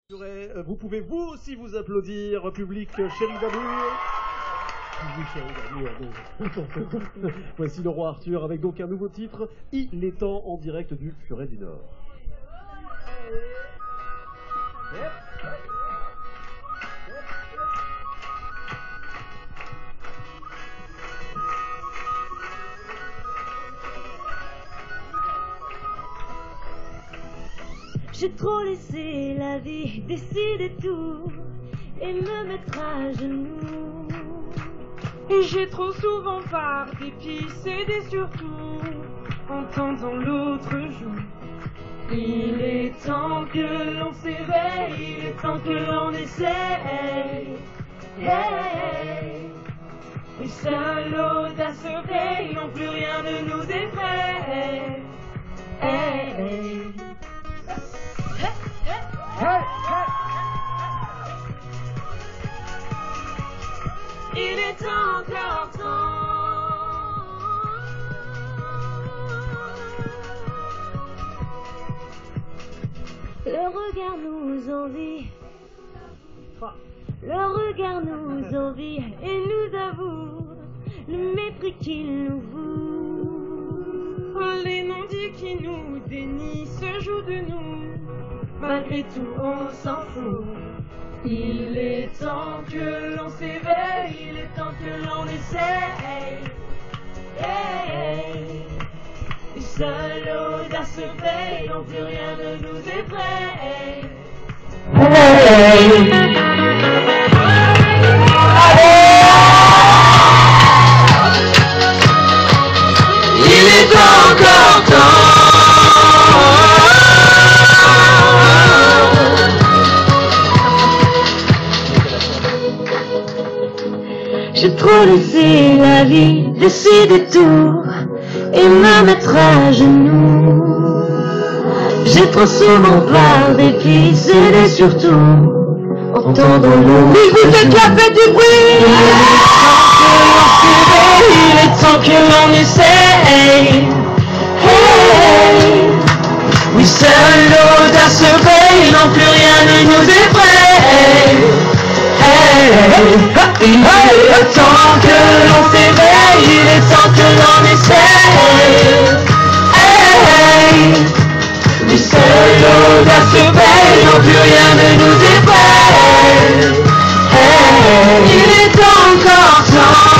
Vous pouvez vous aussi vous applaudir, public chéri d'amour. Voici le roi Arthur avec donc un nouveau titre, Il est temps, en direct du Furet du Nord. J'ai trop laissé la vie décider tout et me mettre à genoux. Et j'ai trop souvent par dépit cédé surtout, entendant l'autre jour. Il est temps que l'on s'éveille, il est temps que l'on essaye. Hey. Et seule l'audace veille, non plus rien ne nous effraie. Hey. Il est encore temps. Le regard nous envie, le regard nous envie et nous avoue le mépris qu'il nous voue. Oh, les non-dits qui nous dénient se jouent de nous, malgré tout on s'en fout. Il est temps que l'on s'éveille, il est temps que l'on essaye. Hey. Et seule l'audace veille, non plus rien ne nous effraie. Hey. Il est encore temps. J'ai trop laissé la vie décider tout et me mettre à genoux. J'ai trop souvent par dépit cédé surtout, entendant l'eau. Écoutez qui a fait du bruit. Il est temps que l'on essaye. Hey. Oui, seule l'audace veille, non plus rien ne nous effraie. Il est temps que l'on s'éveille, il est temps que l'on essaye. Mais seule l'audace veille, non plus rien ne nous effraie. Il est encore temps.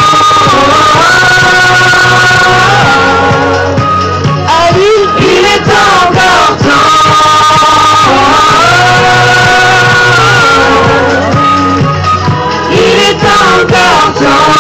Ah oui, il est encore temps. Il est encore temps.